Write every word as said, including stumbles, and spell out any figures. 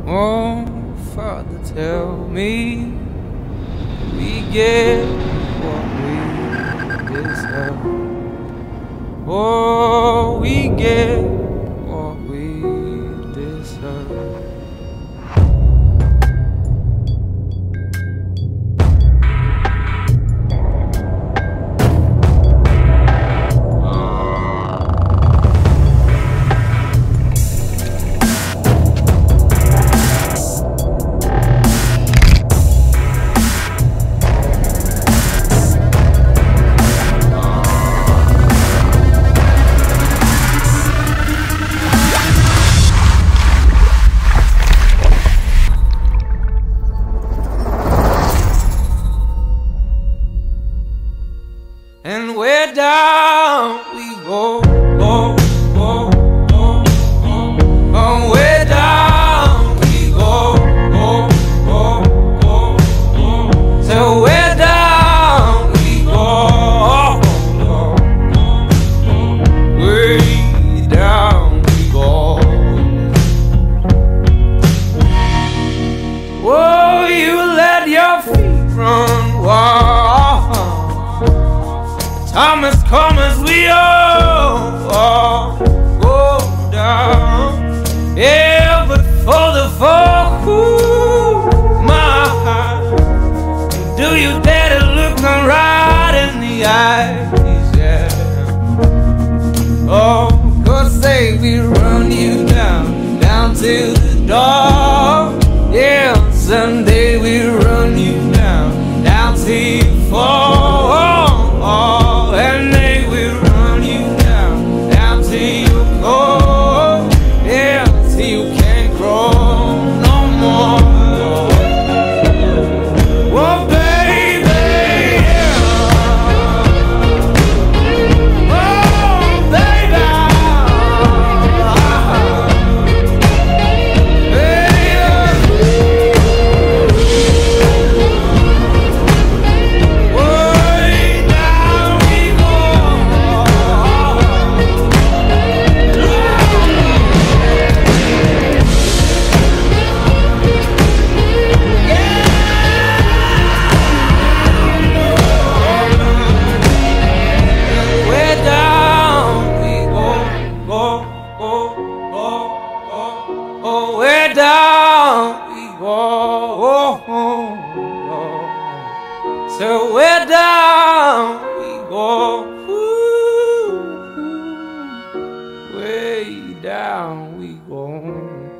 Oh, Father, tell me we get what we deserve. Oh, we get what we deserve. And where down we go, go, go, go, go. Oh, where down we go, go, go, go, go. So where down we go, go, go, go. Way down we go. Oh, you let your feet run wild. Time has come as we all, all go down. Yeah, but for the fall, ooh, my heart, do you dare to look me right in the eyes? Yeah. Oh, cause say we run you down, down to the door. Yeah, someday we run you down, down till you fall. And they will run you down, down till you go, yeah, till you can't crawl no more. Oh, baby, yeah. Oh, baby, down we go, so where down we go, ooh, way down we go.